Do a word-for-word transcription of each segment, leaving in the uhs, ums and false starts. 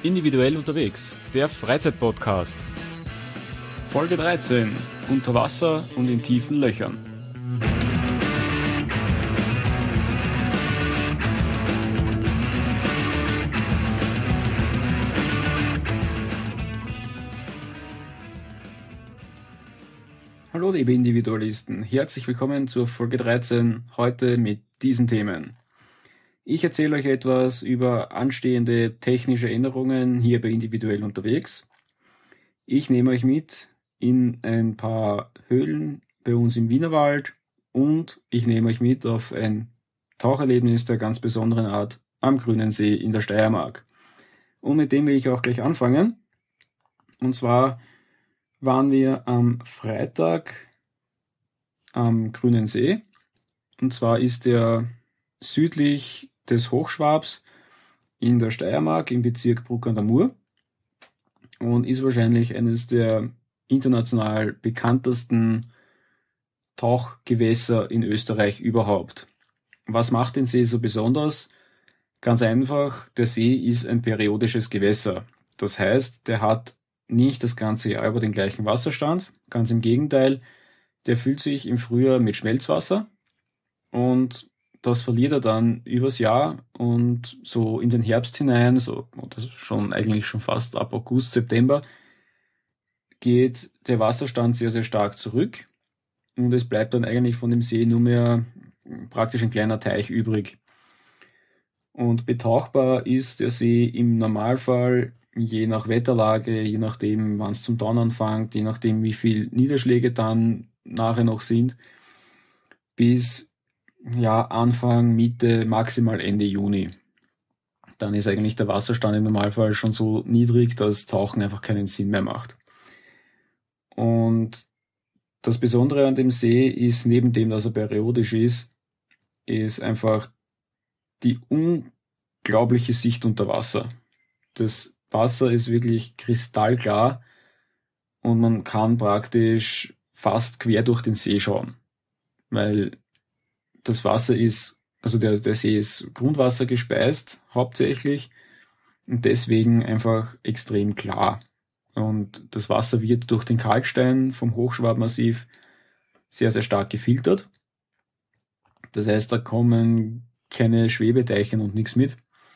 Individuell unterwegs, der Freizeitpodcast. Folge dreizehn, unter Wasser und in tiefen Löchern. Hallo liebe Individualisten, herzlich willkommen zur Folge dreizehn, heute mit diesen Themen. Ich erzähle euch etwas über anstehende technische Änderungen hier bei Individuell unterwegs. Ich nehme euch mit in ein paar Höhlen bei uns im Wienerwald und ich nehme euch mit auf ein Taucherlebnis der ganz besonderen Art am Grünen See in der Steiermark. Und mit dem will ich auch gleich anfangen. Und zwar waren wir am Freitag am Grünen See. Und zwar ist der südlich des Hochschwabs in der Steiermark im Bezirk Bruck an der Mur und ist wahrscheinlich eines der international bekanntesten Tauchgewässer in Österreich überhaupt. Was macht den See so besonders? Ganz einfach, der See ist ein periodisches Gewässer. Das heißt, der hat nicht das ganze Jahr über den gleichen Wasserstand. Ganz im Gegenteil, der füllt sich im Frühjahr mit Schmelzwasser und das verliert er dann übers Jahr und so in den Herbst hinein, so oder schon eigentlich schon fast ab August, September, geht der Wasserstand sehr, sehr stark zurück und es bleibt dann eigentlich von dem See nur mehr praktisch ein kleiner Teich übrig. Und betauchbar ist der See im Normalfall je nach Wetterlage, je nachdem, wann es zum Tauen anfängt, je nachdem, wie viel Niederschläge dann nachher noch sind, bis ja, Anfang, Mitte, maximal Ende Juni. Dann ist eigentlich der Wasserstand im Normalfall schon so niedrig, dass Tauchen einfach keinen Sinn mehr macht. Und das Besondere an dem See ist, neben dem, dass er periodisch ist, ist einfach die unglaubliche Sicht unter Wasser. Das Wasser ist wirklich kristallklar und man kann praktisch fast quer durch den See schauen, weil das Wasser ist, also der, der See ist Grundwasser gespeist, hauptsächlich, und deswegen einfach extrem klar. Und das Wasser wird durch den Kalkstein vom Hochschwabmassiv sehr, sehr stark gefiltert. Das heißt, da kommen keine Schwebeteilchen und nichts mit.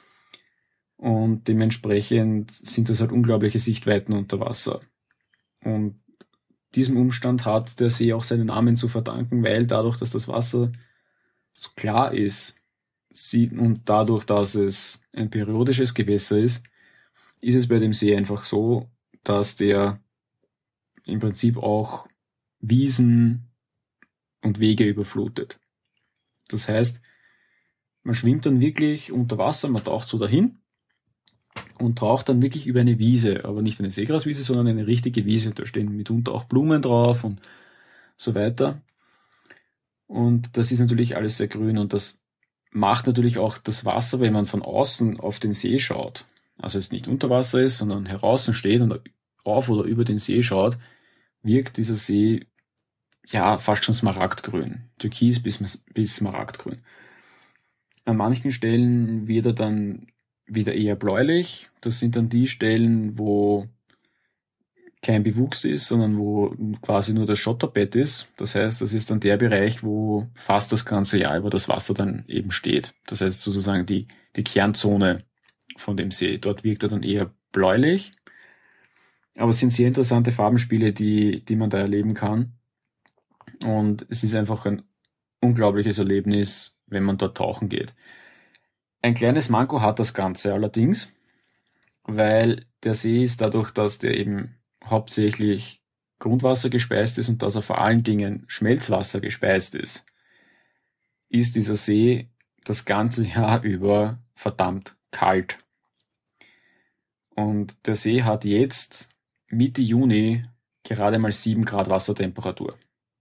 Und dementsprechend sind das halt unglaubliche Sichtweiten unter Wasser. Und diesem Umstand hat der See auch seinen Namen zu verdanken, weil dadurch, dass das Wasser so klar ist und dadurch, dass es ein periodisches Gewässer ist, ist es bei dem See einfach so, dass der im Prinzip auch Wiesen und Wege überflutet. Das heißt, man schwimmt dann wirklich unter Wasser, man taucht so dahin und taucht dann wirklich über eine Wiese, aber nicht eine Seegraswiese, sondern eine richtige Wiese. Da stehen mitunter auch Blumen drauf und so weiter. Und das ist natürlich alles sehr grün und das macht natürlich auch das Wasser, wenn man von außen auf den See schaut, also es nicht unter Wasser ist, sondern heraus steht und auf oder über den See schaut, wirkt dieser See ja fast schon smaragdgrün, türkis bis, bis smaragdgrün. An manchen Stellen wird er dann wieder eher bläulich, das sind dann die Stellen, wo kein Bewuchs ist, sondern wo quasi nur das Schotterbett ist. Das heißt, das ist dann der Bereich, wo fast das ganze Jahr über das Wasser dann eben steht. Das heißt sozusagen die, die Kernzone von dem See. Dort wirkt er dann eher bläulich. Aber es sind sehr interessante Farbenspiele, die, die man da erleben kann. Und es ist einfach ein unglaubliches Erlebnis, wenn man dort tauchen geht. Ein kleines Manko hat das Ganze allerdings, weil der See ist dadurch, dass der eben hauptsächlich Grundwasser gespeist ist und dass er vor allen Dingen Schmelzwasser gespeist ist, ist dieser See das ganze Jahr über verdammt kalt. Und der See hat jetzt Mitte Juni gerade mal sieben Grad Wassertemperatur.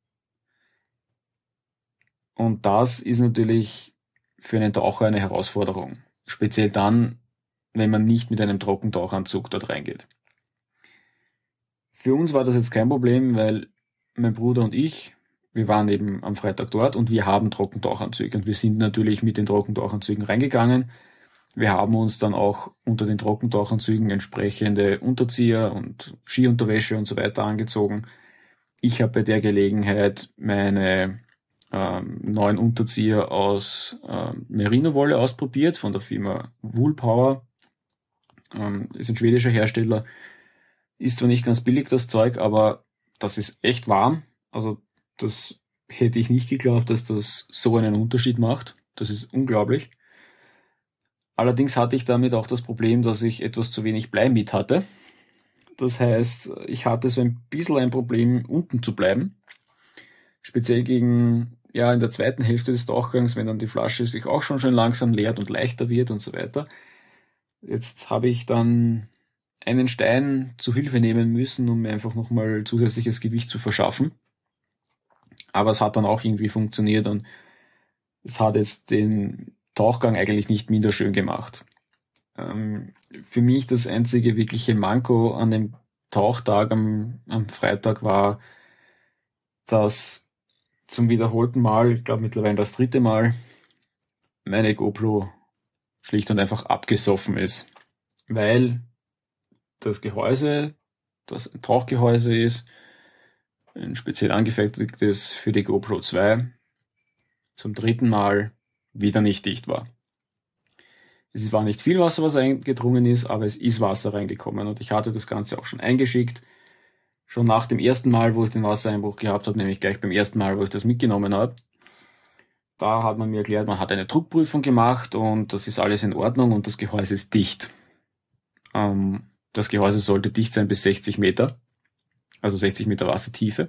Und das ist natürlich für einen Taucher eine Herausforderung. Speziell dann, wenn man nicht mit einem Trockentauchanzug dort reingeht. Für uns war das jetzt kein Problem, weil mein Bruder und ich, wir waren eben am Freitag dort und wir haben Trockentauchanzüge und wir sind natürlich mit den Trockentauchanzügen reingegangen Wir haben uns dann auch unter den Trockentauchanzügen entsprechende Unterzieher und Skiunterwäsche und so weiter angezogen. Ich habe bei der Gelegenheit meine ähm, neuen Unterzieher aus ähm, Merino-Wolle ausprobiert von der Firma Woolpower. Ähm, ist ein schwedischer Hersteller. Ist zwar nicht ganz billig, das Zeug, aber das ist echt warm. Also das hätte ich nicht geglaubt, dass das so einen Unterschied macht. Das ist unglaublich. Allerdings hatte ich damit auch das Problem, dass ich etwas zu wenig Blei mit hatte. Das heißt, ich hatte so ein bisschen ein Problem, unten zu bleiben. Speziell gegen, ja, in der zweiten Hälfte des Tauchgangs, wenn dann die Flasche sich auch schon schön langsam leert und leichter wird und so weiter. Jetzt habe ich dann einen Stein zu Hilfe nehmen müssen, um mir einfach nochmal zusätzliches Gewicht zu verschaffen. Aber es hat dann auch irgendwie funktioniert und es hat jetzt den Tauchgang eigentlich nicht minder schön gemacht. Ähm, für mich das einzige wirkliche Manko an dem Tauchtag am, am Freitag war, dass zum wiederholten Mal, ich glaube mittlerweile das dritte Mal, meine GoPro schlicht und einfach abgesoffen ist. Weil das Gehäuse, das ein Tauchgehäuse ist, ein speziell angefertigtes für die GoPro zwei, zum dritten Mal wieder nicht dicht war. Es war nicht viel Wasser, was eingedrungen ist, aber es ist Wasser reingekommen und ich hatte das Ganze auch schon eingeschickt. Schon nach dem ersten Mal, wo ich den Wassereinbruch gehabt habe, nämlich gleich beim ersten Mal, wo ich das mitgenommen habe, da hat man mir erklärt, man hat eine Druckprüfung gemacht und das ist alles in Ordnung und das Gehäuse ist dicht. Ähm, das Gehäuse sollte dicht sein bis sechzig Meter, also sechzig Meter Wassertiefe.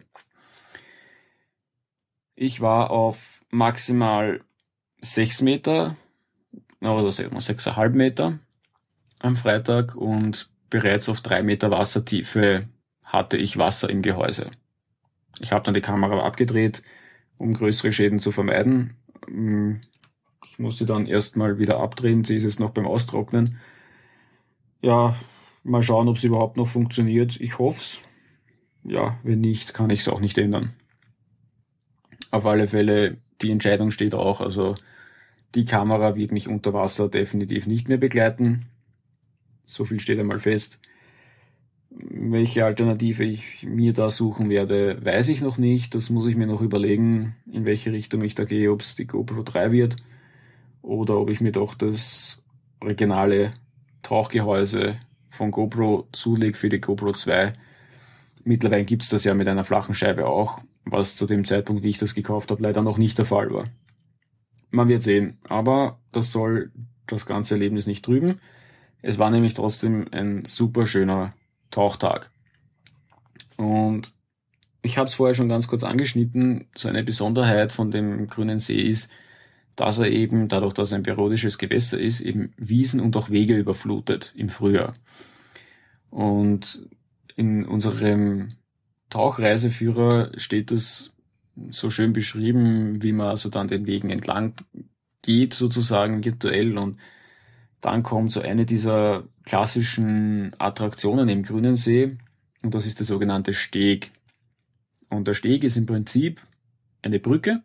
Ich war auf maximal sechs Meter, oder sechs Komma fünf Meter am Freitag und bereits auf drei Meter Wassertiefe hatte ich Wasser im Gehäuse. Ich habe dann die Kamera abgedreht, um größere Schäden zu vermeiden. Ich musste dann erstmal wieder abdrehen, sie ist jetzt noch beim Austrocknen. Ja, mal schauen, ob es überhaupt noch funktioniert. Ich hoffe es. Ja, wenn nicht, kann ich es auch nicht ändern. Auf alle Fälle, die Entscheidung steht auch, also die Kamera wird mich unter Wasser definitiv nicht mehr begleiten. So viel steht einmal fest. Welche Alternative ich mir da suchen werde, weiß ich noch nicht. Das muss ich mir noch überlegen, in welche Richtung ich da gehe, ob es die GoPro drei wird oder ob ich mir doch das originale Tauchgehäuse von GoPro zulege für die GoPro zwei. Mittlerweile gibt es das ja mit einer flachen Scheibe auch, was zu dem Zeitpunkt, wie ich das gekauft habe, leider noch nicht der Fall war. Man wird sehen, aber das soll das ganze Erlebnis nicht trüben. Es war nämlich trotzdem ein super schöner Tauchtag. Und ich habe es vorher schon ganz kurz angeschnitten, so eine Besonderheit von dem Grünen See ist, dass er eben, dadurch, dass er ein periodisches Gewässer ist, eben Wiesen und auch Wege überflutet im Frühjahr. Und in unserem Tauchreiseführer steht das so schön beschrieben, wie man also dann den Wegen entlang geht, sozusagen virtuell, und dann kommt so eine dieser klassischen Attraktionen im Grünen See und das ist der sogenannte Steg. Und der Steg ist im Prinzip eine Brücke,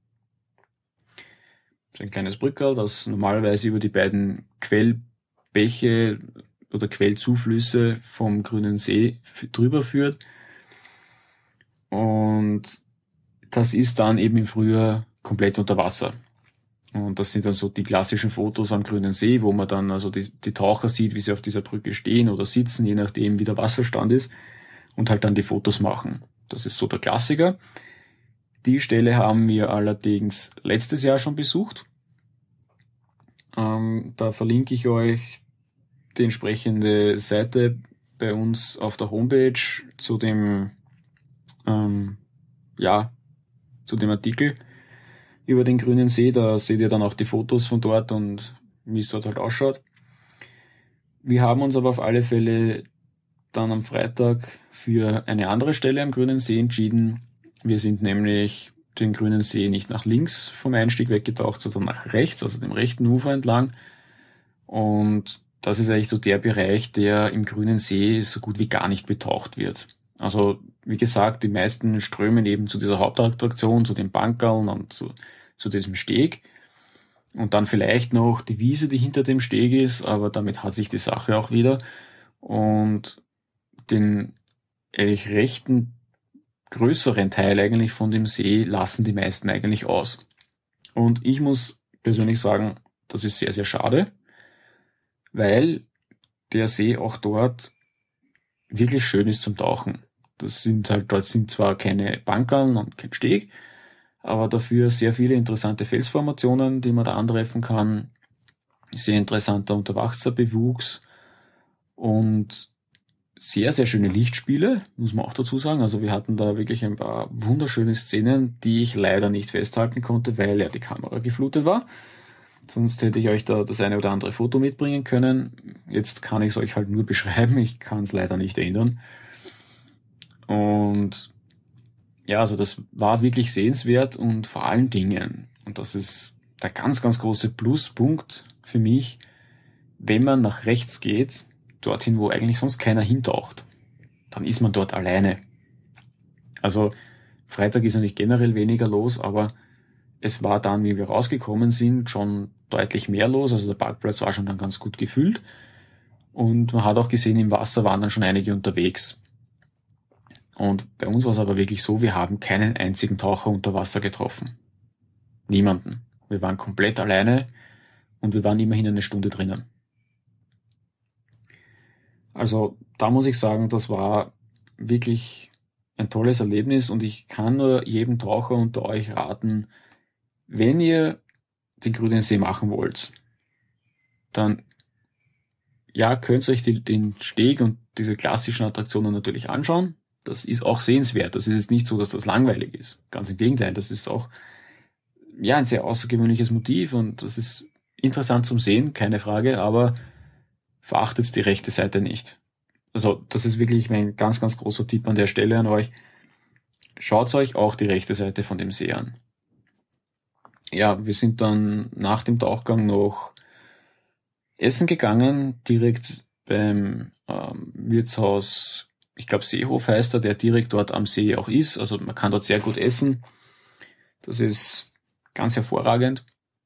so ein kleines Brückerl, das normalerweise über die beiden Quellbäche oder Quellzuflüsse vom Grünen See drüber führt. Und das ist dann eben im Frühjahr komplett unter Wasser. Und das sind dann so die klassischen Fotos am Grünen See, wo man dann also die, die Taucher sieht, wie sie auf dieser Brücke stehen oder sitzen, je nachdem wie der Wasserstand ist, und halt dann die Fotos machen. Das ist so der Klassiker. Die Stelle haben wir allerdings letztes Jahr schon besucht. Ähm, da verlinke ich euch die entsprechende Seite bei uns auf der Homepage zu dem, ähm, ja, zu dem Artikel über den Grünen See. Da seht ihr dann auch die Fotos von dort und wie es dort halt ausschaut. Wir haben uns aber auf alle Fälle dann am Freitag für eine andere Stelle am Grünen See entschieden. Wir sind nämlich den Grünen See nicht nach links vom Einstieg weggetaucht, sondern nach rechts, also dem rechten Ufer entlang. Und das ist eigentlich so der Bereich, der im Grünen See so gut wie gar nicht betaucht wird. Also wie gesagt, die meisten strömen eben zu dieser Hauptattraktion, zu den Bankerln und zu, zu diesem Steg. Und dann vielleicht noch die Wiese, die hinter dem Steg ist, aber damit hat sich die Sache auch wieder. Und den eigentlich rechten, größeren Teil eigentlich von dem See lassen die meisten eigentlich aus. Und ich muss persönlich sagen, das ist sehr, sehr schade, weil der See auch dort wirklich schön ist zum Tauchen. Das sind halt, dort sind zwar keine Bankern und kein Steg, aber dafür sehr viele interessante Felsformationen, die man da antreffen kann. Sehr interessanter Unterwasserbewuchs und sehr, sehr schöne Lichtspiele, muss man auch dazu sagen. Also wir hatten da wirklich ein paar wunderschöne Szenen, die ich leider nicht festhalten konnte, weil ja die Kamera geflutet war. Sonst hätte ich euch da das eine oder andere Foto mitbringen können. Jetzt kann ich es euch halt nur beschreiben, ich kann es leider nicht ändern. Und ja, also das war wirklich sehenswert und vor allen Dingen, und das ist der ganz, ganz große Pluspunkt für mich, wenn man nach rechts geht, dorthin, wo eigentlich sonst keiner hintaucht, dann ist man dort alleine. Also Freitag ist ja nicht generell weniger los, aber es war dann, wie wir rausgekommen sind, schon deutlich mehr los. Also der Parkplatz war schon dann ganz gut gefüllt. Und man hat auch gesehen, im Wasser waren dann schon einige unterwegs. Und bei uns war es aber wirklich so, wir haben keinen einzigen Taucher unter Wasser getroffen. Niemanden. Wir waren komplett alleine und wir waren immerhin eine Stunde drinnen. Also da muss ich sagen, das war wirklich ein tolles Erlebnis und ich kann nur jedem Taucher unter euch raten, wenn ihr den Grünen See machen wollt, dann ja, könnt ihr euch die, den Steg und diese klassischen Attraktionen natürlich anschauen. Das ist auch sehenswert. Das ist jetzt nicht so, dass das langweilig ist. Ganz im Gegenteil, das ist auch ja ein sehr außergewöhnliches Motiv und das ist interessant zum Sehen, keine Frage, aber verachtet die rechte Seite nicht. Also das ist wirklich mein ganz, ganz großer Tipp an der Stelle an euch. Schaut euch auch die rechte Seite von dem See an. Ja, wir sind dann nach dem Tauchgang noch essen gegangen, direkt beim ähm, Wirtshaus, ich glaube Seehof heißt er, der direkt dort am See auch ist. Also man kann dort sehr gut essen. Das ist ganz hervorragend.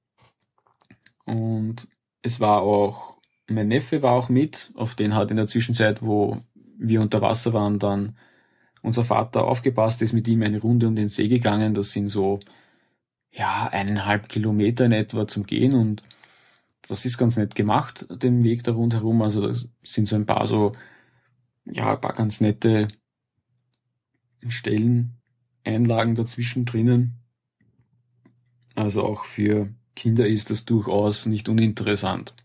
Und es war auch, mein Neffe war auch mit, auf den hat in der Zwischenzeit, wo wir unter Wasser waren, dann unser Vater aufgepasst, ist mit ihm eine Runde um den See gegangen. Das sind so, ja, eineinhalb Kilometer in etwa zum Gehen und das ist ganz nett gemacht, den Weg da rundherum. Also da sind so ein paar so, ja, ein paar ganz nette Stellen, Einlagen dazwischen drinnen. Also auch für Kinder ist das durchaus nicht uninteressant.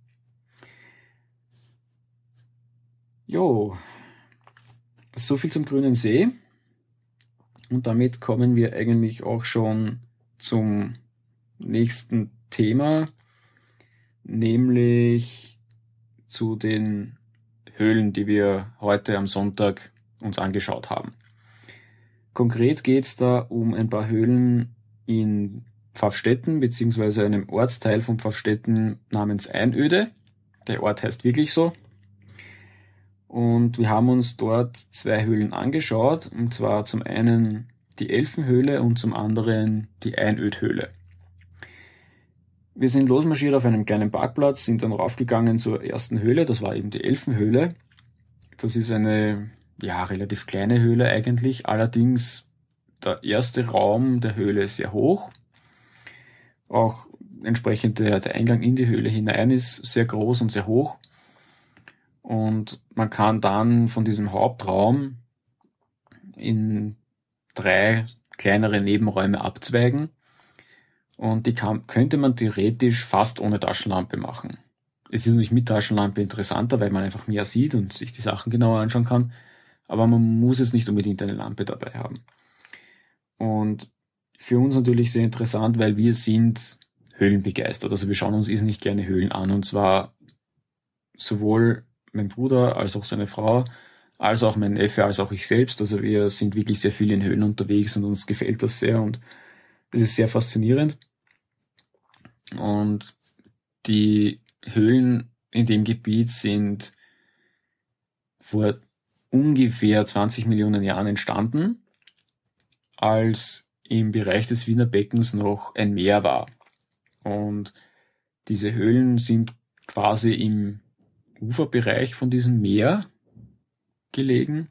Jo, so viel zum Grünen See. Und damit kommen wir eigentlich auch schon zum nächsten Thema, nämlich zu den Höhlen, die wir heute am Sonntag uns angeschaut haben. Konkret geht es da um ein paar Höhlen in Pfaffstätten, beziehungsweise einem Ortsteil von Pfaffstätten namens Einöde. Der Ort heißt wirklich so. Und wir haben uns dort zwei Höhlen angeschaut, und zwar zum einen die Elfenhöhle und zum anderen die Einödhöhle. Wir sind losmarschiert auf einem kleinen Parkplatz, sind dann raufgegangen zur ersten Höhle, das war eben die Elfenhöhle. Das ist eine, ja, relativ kleine Höhle eigentlich, allerdings der erste Raum der Höhle ist sehr hoch. Auch entsprechend der, der Eingang in die Höhle hinein ist sehr groß und sehr hoch. Und man kann dann von diesem Hauptraum in drei kleinere Nebenräume abzweigen. Und die kann, könnte man theoretisch fast ohne Taschenlampe machen. Es ist natürlich mit Taschenlampe interessanter, weil man einfach mehr sieht und sich die Sachen genauer anschauen kann. Aber man muss jetzt nicht unbedingt eine Lampe dabei haben. Und für uns natürlich sehr interessant, weil wir sind höhlenbegeistert. Also wir schauen uns irrsinnig gerne Höhlen an. Und zwar sowohl mein Bruder als auch seine Frau, als auch mein Neffe, als auch ich selbst. Also wir sind wirklich sehr viel in Höhlen unterwegs und uns gefällt das sehr und es ist sehr faszinierend. Und die Höhlen in dem Gebiet sind vor ungefähr zwanzig Millionen Jahren entstanden, als im Bereich des Wiener Beckens noch ein Meer war. Und diese Höhlen sind quasi im Uferbereich von diesem Meer gelegen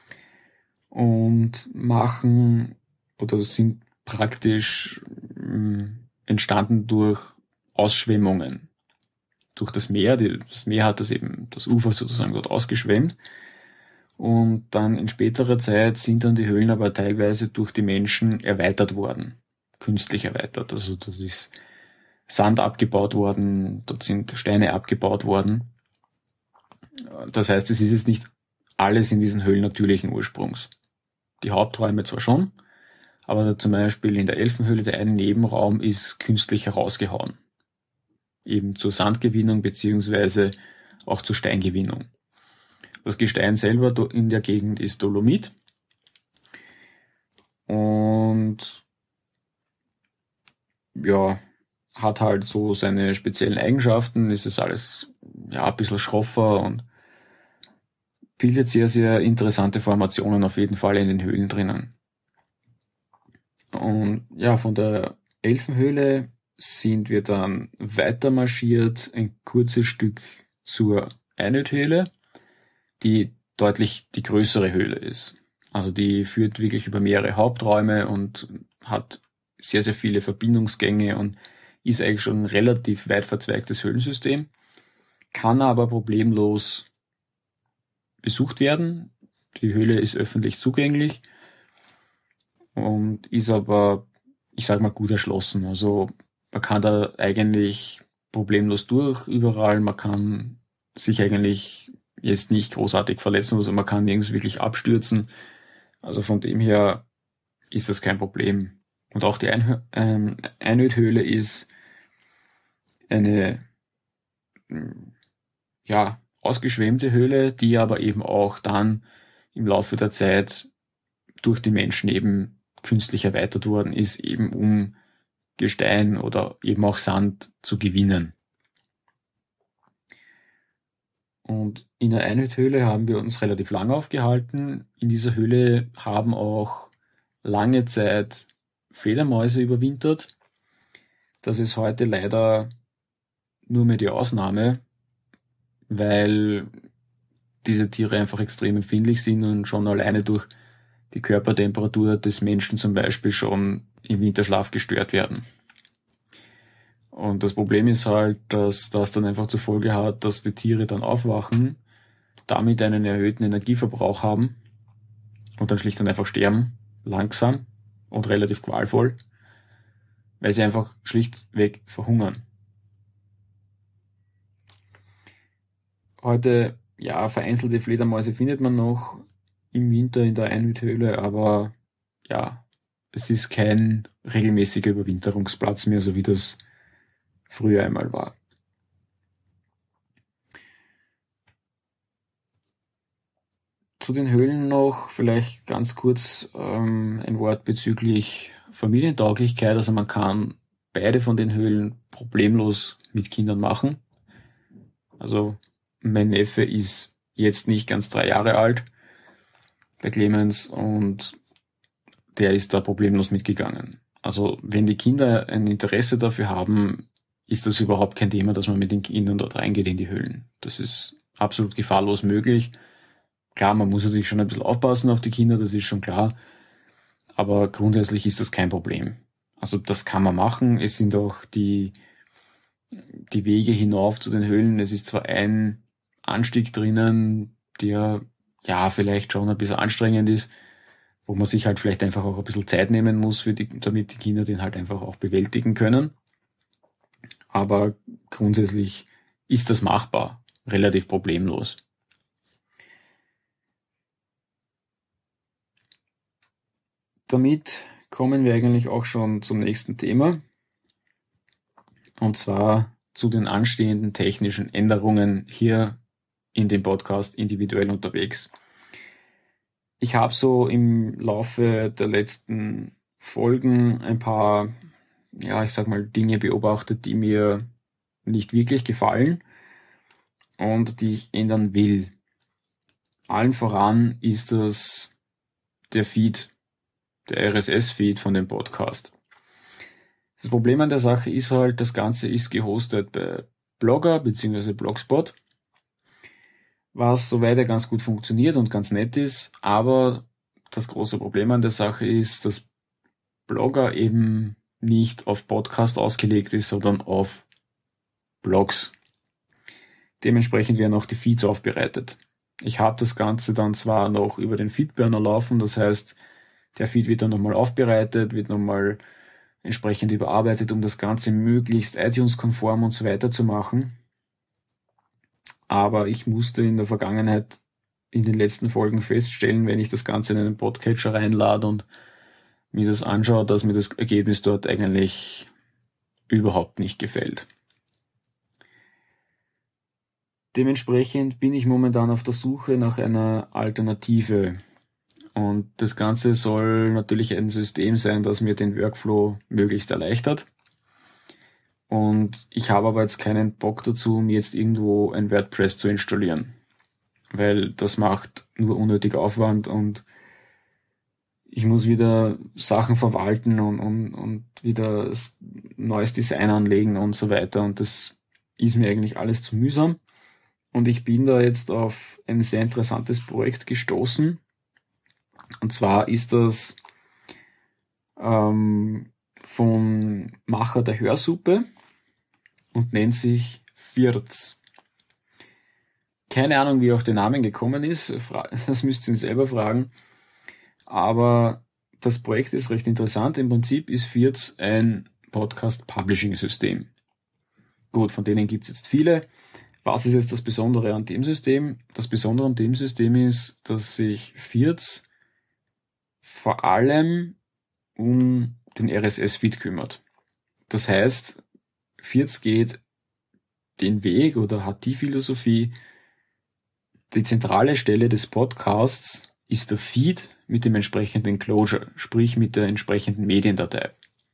und machen oder sind praktisch mh, entstanden durch Ausschwemmungen. Durch das Meer, die, das Meer hat das eben, das Ufer sozusagen dort ausgeschwemmt. Und dann in späterer Zeit sind dann die Höhlen aber teilweise durch die Menschen erweitert worden. Künstlich erweitert. Also das ist Sand abgebaut worden, dort sind Steine abgebaut worden. Das heißt, es ist jetzt nicht alles in diesen Höhlen natürlichen Ursprungs. Die Haupträume zwar schon, aber zum Beispiel in der Elfenhöhle der eine Nebenraum ist künstlich herausgehauen. Eben zur Sandgewinnung beziehungsweise auch zur Steingewinnung. Das Gestein selber in der Gegend ist Dolomit. Und ja, hat halt so seine speziellen Eigenschaften. Es ist alles ja ein bisschen schroffer und bildet sehr, sehr interessante Formationen auf jeden Fall in den Höhlen drinnen. Und ja, von der Elfenhöhle sind wir dann weiter marschiert, ein kurzes Stück zur Einödhöhle, die deutlich die größere Höhle ist. Also die führt wirklich über mehrere Haupträume und hat sehr, sehr viele Verbindungsgänge und ist eigentlich schon ein relativ weit verzweigtes Höhlensystem, kann aber problemlos besucht werden. Die Höhle ist öffentlich zugänglich und ist aber, ich sag mal, gut erschlossen. Also man kann da eigentlich problemlos durch überall. Man kann sich eigentlich jetzt nicht großartig verletzen, also man kann nirgends wirklich abstürzen. Also von dem her ist das kein Problem. Und auch die Einhö- ähm, Einödhöhle ist eine ja ausgeschwemmte Höhle, die aber eben auch dann im Laufe der Zeit durch die Menschen eben künstlich erweitert worden ist, eben um Gestein oder eben auch Sand zu gewinnen. Und in der Einödhöhle haben wir uns relativ lang aufgehalten. In dieser Höhle haben auch lange Zeit Fledermäuse überwintert. Das ist heute leider nur mehr die Ausnahme, weil diese Tiere einfach extrem empfindlich sind und schon alleine durch die Körpertemperatur des Menschen zum Beispiel schon im Winterschlaf gestört werden. Und das Problem ist halt, dass das dann einfach zur Folge hat, dass die Tiere dann aufwachen, damit einen erhöhten Energieverbrauch haben und dann schlicht und einfach sterben, langsam und relativ qualvoll, weil sie einfach schlichtweg verhungern. Heute, ja, vereinzelte Fledermäuse findet man noch im Winter in der Einödhöhle, aber ja, es ist kein regelmäßiger Überwinterungsplatz mehr, so wie das früher einmal war. Zu den Höhlen noch vielleicht ganz kurz ähm, ein Wort bezüglich Familientauglichkeit. Also man kann beide von den Höhlen problemlos mit Kindern machen. Also mein Neffe ist jetzt nicht ganz drei Jahre alt, der Clemens, und der ist da problemlos mitgegangen. Also wenn die Kinder ein Interesse dafür haben, ist das überhaupt kein Thema, dass man mit den Kindern dort reingeht in die Höhlen. Das ist absolut gefahrlos möglich. Klar, man muss natürlich schon ein bisschen aufpassen auf die Kinder, das ist schon klar. Aber grundsätzlich ist das kein Problem. Also das kann man machen. Es sind auch die, die Wege hinauf zu den Höhlen. Es ist zwar ein Anstieg drinnen, der ja vielleicht schon ein bisschen anstrengend ist, wo man sich halt vielleicht einfach auch ein bisschen Zeit nehmen muss, für die, damit die Kinder den halt einfach auch bewältigen können. Aber grundsätzlich ist das machbar, relativ problemlos. Damit kommen wir eigentlich auch schon zum nächsten Thema, und zwar zu den anstehenden technischen Änderungen hier in dem Podcast Individuell unterwegs. Ich habe so im Laufe der letzten Folgen ein paar, ja, ich sag mal, Dinge beobachtet, die mir nicht wirklich gefallen und die ich ändern will. Allen voran ist das der Feed, der R S S-Feed von dem Podcast. Das Problem an der Sache ist halt, das Ganze ist gehostet bei Blogger bzw. Blogspot, was soweit ja ganz gut funktioniert und ganz nett ist, aber das große Problem an der Sache ist, dass Blogger eben nicht auf Podcast ausgelegt ist, sondern auf Blogs. Dementsprechend werden auch die Feeds aufbereitet. Ich habe das Ganze dann zwar noch über den Feedburner laufen, das heißt, der Feed wird dann nochmal aufbereitet, wird nochmal entsprechend überarbeitet, um das Ganze möglichst iTunes-konform und so weiter zu machen. Aber ich musste in der Vergangenheit in den letzten Folgen feststellen, wenn ich das Ganze in einen Podcatcher reinlade und mir das anschaue, dass mir das Ergebnis dort eigentlich überhaupt nicht gefällt. Dementsprechend bin ich momentan auf der Suche nach einer Alternative. Und das Ganze soll natürlich ein System sein, das mir den Workflow möglichst erleichtert. Und ich habe aber jetzt keinen Bock dazu, mir jetzt irgendwo ein WordPress zu installieren. Weil das macht nur unnötig Aufwand und ich muss wieder Sachen verwalten und, und, und wieder neues Design anlegen und so weiter. Und das ist mir eigentlich alles zu mühsam. Und ich bin da jetzt auf ein sehr interessantes Projekt gestoßen. Und zwar ist das ähm, vom Macher der Hörsuppe und nennt sich Virz. Keine Ahnung, wie er auf den Namen gekommen ist. Das müsst ihr ihn selber fragen. Aber das Projekt ist recht interessant. Im Prinzip ist Virz ein Podcast-Publishing-System. Gut, von denen gibt es jetzt viele. Was ist jetzt das Besondere an dem System? Das Besondere an dem System ist, dass sich Virz vor allem um den R S S-Feed kümmert. Das heißt, Virz geht den Weg oder hat die Philosophie, die zentrale Stelle des Podcasts ist der Feed mit dem entsprechenden Enclosure, sprich mit der entsprechenden Mediendatei.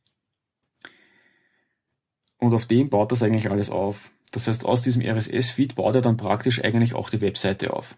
Und auf dem baut das eigentlich alles auf. Das heißt, aus diesem R S S-Feed baut er dann praktisch eigentlich auch die Webseite auf.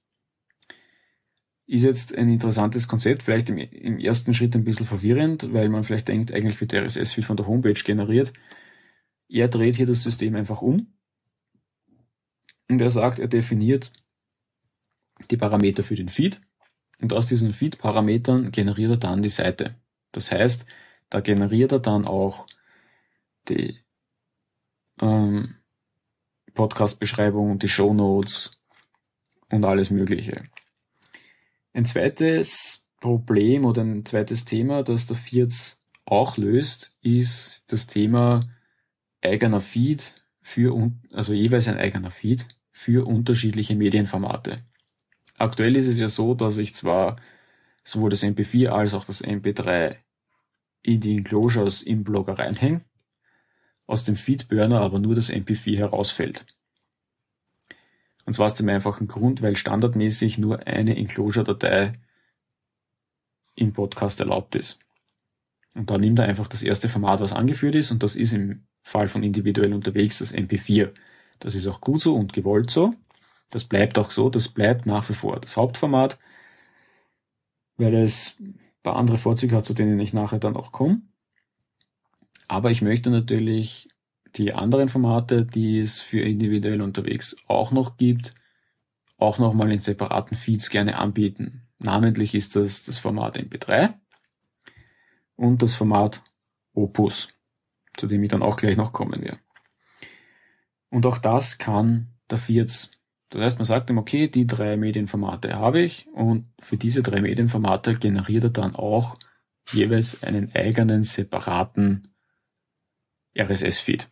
Ist jetzt ein interessantes Konzept, vielleicht im, im ersten Schritt ein bisschen verwirrend, weil man vielleicht denkt, eigentlich wird der R S S-Feed von der Homepage generiert. Er dreht hier das System einfach um und er sagt, er definiert die Parameter für den Feed und aus diesen Feed-Parametern generiert er dann die Seite. Das heißt, da generiert er dann auch die ähm, Podcast-Beschreibung und die Shownotes und alles Mögliche. Ein zweites Problem oder ein zweites Thema, das der Virz auch löst, ist das Thema eigener Feed für, also jeweils ein eigener Feed für unterschiedliche Medienformate. Aktuell ist es ja so, dass ich zwar sowohl das M P vier als auch das M P drei in die Enclosures im Blogger reinhänge, aus dem Feedburner aber nur das M P vier herausfällt. Und zwar aus dem einfachen Grund, weil standardmäßig nur eine Enclosure-Datei im Podcast erlaubt ist. Und da nimmt er einfach das erste Format, was angeführt ist, und das ist im Fall von individuell unterwegs das M P vier. Das ist auch gut so und gewollt so. Das bleibt auch so, das bleibt nach wie vor das Hauptformat, weil es ein paar andere Vorzüge hat, zu denen ich nachher dann auch komme. Aber ich möchte natürlich die anderen Formate, die es für individuell unterwegs auch noch gibt, auch nochmal in separaten Feeds gerne anbieten. Namentlich ist das das Format M P drei und das Format Opus, zu dem ich dann auch gleich noch kommen werde. Und auch das kann der Virz. Das heißt, man sagt ihm, okay, die drei Medienformate habe ich und für diese drei Medienformate generiert er dann auch jeweils einen eigenen, separaten R S S-Feed.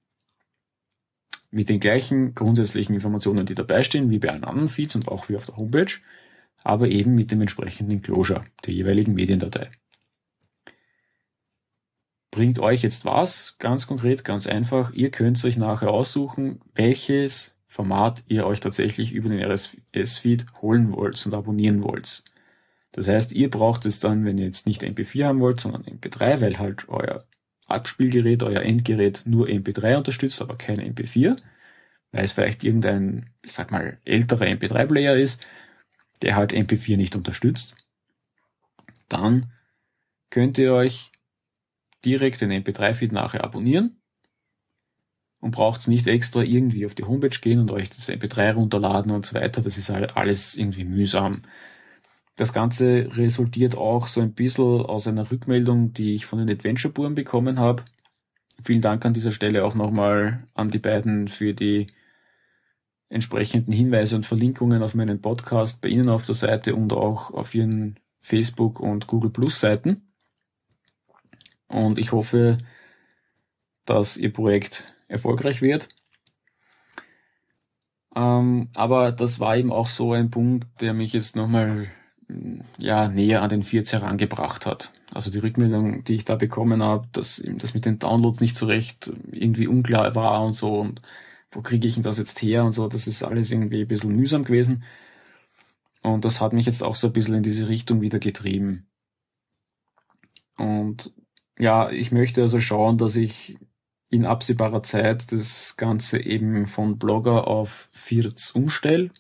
Mit den gleichen grundsätzlichen Informationen, die dabei stehen, wie bei allen anderen Feeds und auch wie auf der Homepage, aber eben mit dem entsprechenden Enclosure der jeweiligen Mediendatei. Bringt euch jetzt was? Ganz konkret, ganz einfach. Ihr könnt euch nachher aussuchen, welches Format ihr euch tatsächlich über den R S S-Feed holen wollt und abonnieren wollt. Das heißt, ihr braucht es dann, wenn ihr jetzt nicht M P vier haben wollt, sondern M P drei, weil halt euer Abspielgerät, euer Endgerät nur M P drei unterstützt, aber kein M P vier, weil es vielleicht irgendein, ich sag mal, älterer M P drei Player ist, der halt M P vier nicht unterstützt. Dann könnt ihr euch direkt den M P drei Feed nachher abonnieren und braucht nicht extra irgendwie auf die Homepage gehen und euch das M P drei runterladen und so weiter. Das ist halt alles irgendwie mühsam. Das Ganze resultiert auch so ein bisschen aus einer Rückmeldung, die ich von den Adventure-Buren bekommen habe. Vielen Dank an dieser Stelle auch nochmal an die beiden für die entsprechenden Hinweise und Verlinkungen auf meinen Podcast bei Ihnen auf der Seite und auch auf Ihren Facebook- und Google-Plus-Seiten. Und ich hoffe, dass Ihr Projekt erfolgreich wird. Ähm, aber das war eben auch so ein Punkt, der mich jetzt nochmal ja, näher an den Vierz herangebracht hat. Also die Rückmeldung, die ich da bekommen habe, dass eben das mit den Downloads nicht so recht irgendwie unklar war und so und wo kriege ich denn das jetzt her und so, das ist alles irgendwie ein bisschen mühsam gewesen. Und das hat mich jetzt auch so ein bisschen in diese Richtung wieder getrieben. Und ja, ich möchte also schauen, dass ich in absehbarer Zeit das Ganze eben von Blogger auf Vierz umstelle.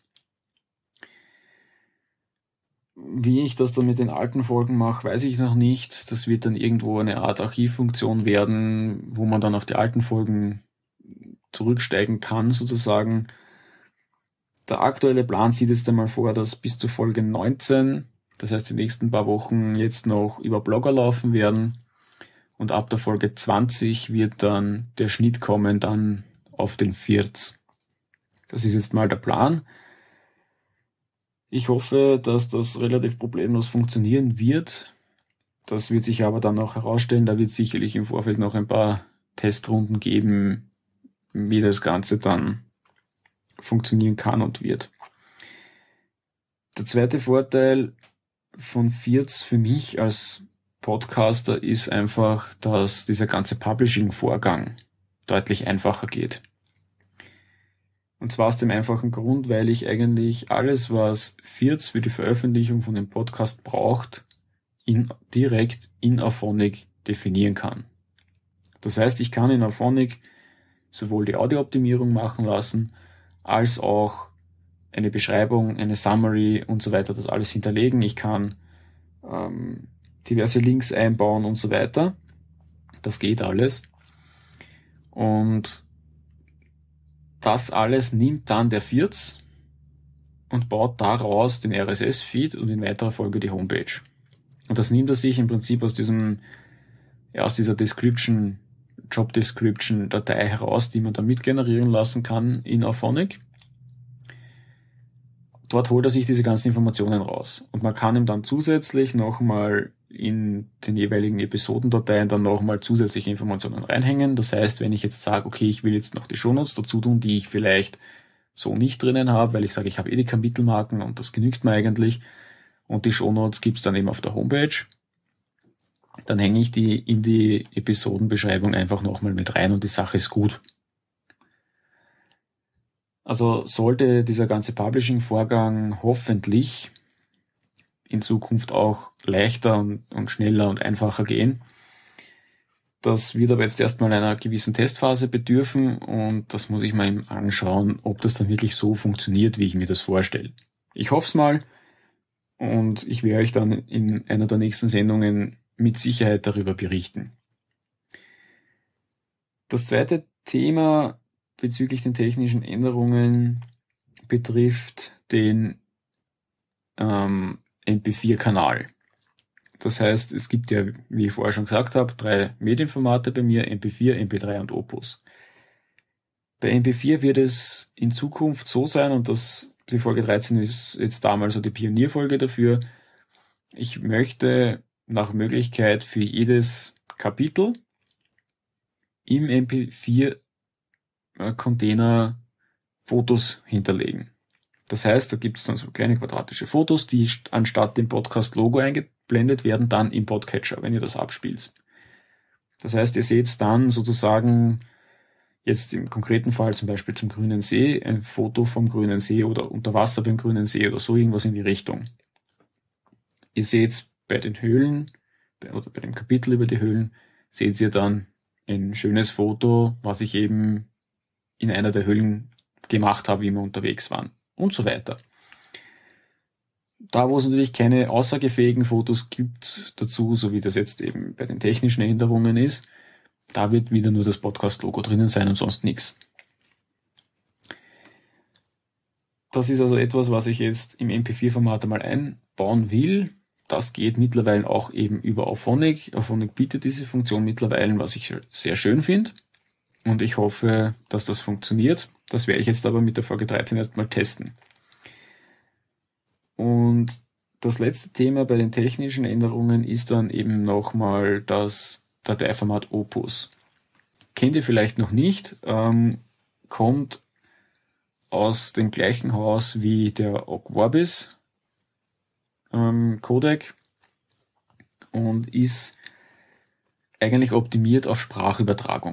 Wie ich das dann mit den alten Folgen mache, weiß ich noch nicht. Das wird dann irgendwo eine Art Archivfunktion werden, wo man dann auf die alten Folgen zurücksteigen kann, sozusagen. Der aktuelle Plan sieht jetzt einmal vor, dass bis zur Folge neunzehn, das heißt die nächsten paar Wochen, jetzt noch über Blogger laufen werden. Und ab der Folge zwanzig wird dann der Schnitt kommen, dann auf den Vierz. Das ist jetzt mal der Plan. Ich hoffe, dass das relativ problemlos funktionieren wird. Das wird sich aber dann auch herausstellen. Da wird es sicherlich im Vorfeld noch ein paar Testrunden geben, wie das Ganze dann funktionieren kann und wird. Der zweite Vorteil von Vierz für mich als Podcaster ist einfach, dass dieser ganze Publishing-Vorgang deutlich einfacher geht. Und zwar aus dem einfachen Grund, weil ich eigentlich alles, was Vierz für die Veröffentlichung von dem Podcast braucht, in, direkt in Auphonic definieren kann. Das heißt, ich kann in Auphonic sowohl die Audiooptimierung machen lassen, als auch eine Beschreibung, eine Summary und so weiter, das alles hinterlegen. Ich kann ähm, diverse Links einbauen und so weiter. Das geht alles. Und das alles nimmt dann der Vierz und baut daraus den R S S-Feed und in weiterer Folge die Homepage. Und das nimmt er sich im Prinzip aus diesem, ja, aus dieser Description, Job Description Datei heraus, die man dann mit generieren lassen kann in Auphonic. Dort holt er sich diese ganzen Informationen raus. Und man kann ihm dann zusätzlich nochmal in den jeweiligen Episodendateien dann nochmal zusätzliche Informationen reinhängen. Das heißt, wenn ich jetzt sage, okay, ich will jetzt noch die Shownotes dazu tun, die ich vielleicht so nicht drinnen habe, weil ich sage, ich habe eh die Kapitelmarken und das genügt mir eigentlich. Und die Shownotes gibt's dann eben auf der Homepage. Dann hänge ich die in die Episodenbeschreibung einfach nochmal mit rein und die Sache ist gut. Also sollte dieser ganze Publishing-Vorgang hoffentlich in Zukunft auch leichter und, und schneller und einfacher gehen. Das wird aber jetzt erstmal einer gewissen Testphase bedürfen und das muss ich mal eben anschauen, ob das dann wirklich so funktioniert, wie ich mir das vorstelle. Ich hoffe es mal und ich werde euch dann in einer der nächsten Sendungen mit Sicherheit darüber berichten. Das zweite Thema bezüglich den technischen Änderungen betrifft den ähm, M P vier Kanal. Das heißt, es gibt ja, wie ich vorher schon gesagt habe, drei Medienformate bei mir, M P vier, M P drei und Opus. Bei M P vier wird es in Zukunft so sein, und das, die Folge dreizehn ist jetzt damals so die Pionierfolge dafür, ich möchte nach Möglichkeit für jedes Kapitel im M P vier Container Fotos hinterlegen. Das heißt, da gibt es dann so kleine quadratische Fotos, die anstatt dem Podcast-Logo eingeblendet werden, dann im Podcatcher, wenn ihr das abspielt. Das heißt, ihr seht dann sozusagen jetzt im konkreten Fall zum Beispiel zum Grünen See ein Foto vom Grünen See oder unter Wasser beim Grünen See oder so irgendwas in die Richtung. Ihr seht bei den Höhlen oder bei dem Kapitel über die Höhlen, seht ihr dann ein schönes Foto, was ich eben in einer der Höhlen gemacht habe, wie wir unterwegs waren und so weiter. da, wo es natürlich keine aussagefähigen Fotos gibt dazu, so wie das jetzt eben bei den technischen Änderungen ist, da wird wieder nur das Podcast-Logo drinnen sein und sonst nichts. Das ist also etwas, was ich jetzt im M P vier Format einmal einbauen will. Das geht mittlerweile auch eben über Auphonic. Auphonic bietet diese Funktion mittlerweile, was ich sehr schön finde. Und ich hoffe, dass das funktioniert. Das werde ich jetzt aber mit der Folge dreizehn erstmal testen. Und das letzte Thema bei den technischen Änderungen ist dann eben nochmal das Dateiformat Opus. Kennt ihr vielleicht noch nicht, ähm, kommt aus dem gleichen Haus wie der Ogg Vorbis ähm, Codec und ist eigentlich optimiert auf Sprachübertragung.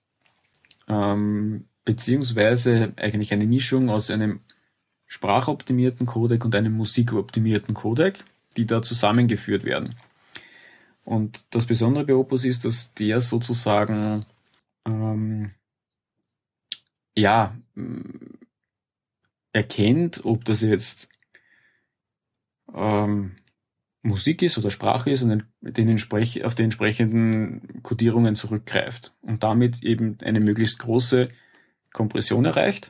Ähm, beziehungsweise eigentlich eine Mischung aus einem sprachoptimierten Codec und einem musikoptimierten Codec, die da zusammengeführt werden. Und das Besondere bei Opus ist, dass der sozusagen ähm, ja erkennt, ob das jetzt ähm, Musik ist oder Sprache ist und den entsprech- auf die entsprechenden Codierungen zurückgreift und damit eben eine möglichst große Kompression erreicht.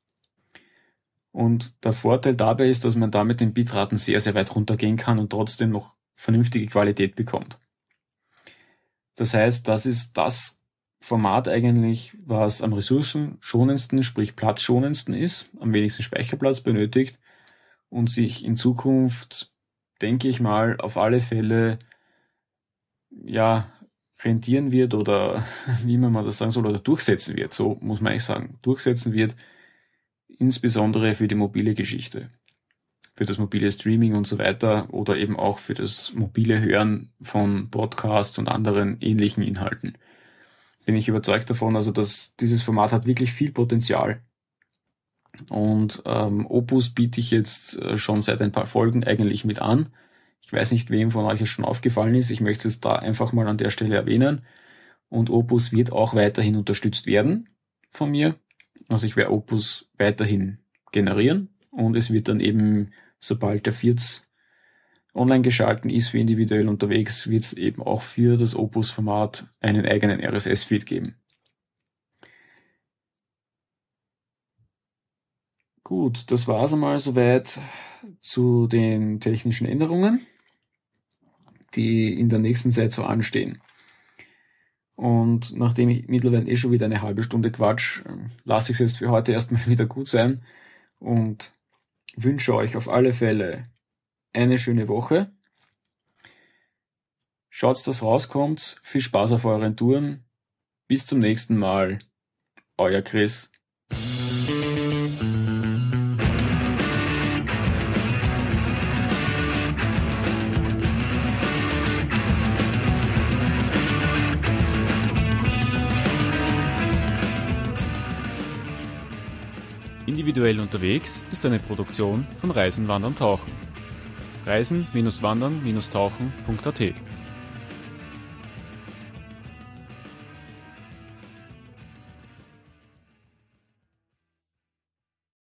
Und der Vorteil dabei ist, dass man damit den Bitraten sehr, sehr weit runtergehen kann und trotzdem noch vernünftige Qualität bekommt. Das heißt, das ist das Format eigentlich, was am ressourcenschonendsten, sprich platzschonendsten ist, am wenigsten Speicherplatz benötigt und sich in Zukunft, denke ich mal, auf alle Fälle ja rentieren wird oder wie man mal das sagen soll, oder durchsetzen wird, so muss man eigentlich sagen, durchsetzen wird, insbesondere für die mobile Geschichte, für das mobile Streaming und so weiter oder eben auch für das mobile Hören von Podcasts und anderen ähnlichen Inhalten. Bin ich überzeugt davon, also dass dieses Format hat wirklich viel Potenzial. Und ähm, Opus biete ich jetzt äh, schon seit ein paar Folgen eigentlich mit an. Ich weiß nicht, wem von euch es schon aufgefallen ist. Ich möchte es da einfach mal an der Stelle erwähnen. Und Opus wird auch weiterhin unterstützt werden von mir. Also ich werde Opus weiterhin generieren. Und es wird dann eben, sobald der vierzig online geschalten ist für individuell unterwegs, wird es eben auch für das Opus-Format einen eigenen R S S-Feed geben. Gut, das war es einmal soweit zu den technischen Änderungen, die in der nächsten Zeit so anstehen. Und nachdem ich mittlerweile eh schon wieder eine halbe Stunde quatsch, lasse ich es jetzt für heute erstmal wieder gut sein und wünsche euch auf alle Fälle eine schöne Woche. Schaut, dass rauskommt. Viel Spaß auf euren Touren. Bis zum nächsten Mal. Euer Chris. Individuell unterwegs ist eine Produktion von Reisen, Wandern, Tauchen. reisen Bindestrich wandern Bindestrich tauchen Punkt a t